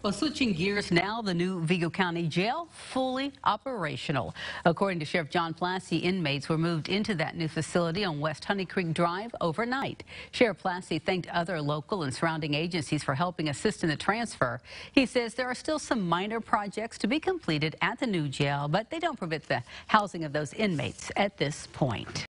Well, switching gears now, the new Vigo County Jail fully operational. According to Sheriff John Plassey, inmates were moved into that new facility on West Honey Creek Drive overnight. Sheriff Plassey thanked other local and surrounding agencies for helping assist in the transfer. He says there are still some minor projects to be completed at the new jail, but they don't prevent the housing of those inmates at this point.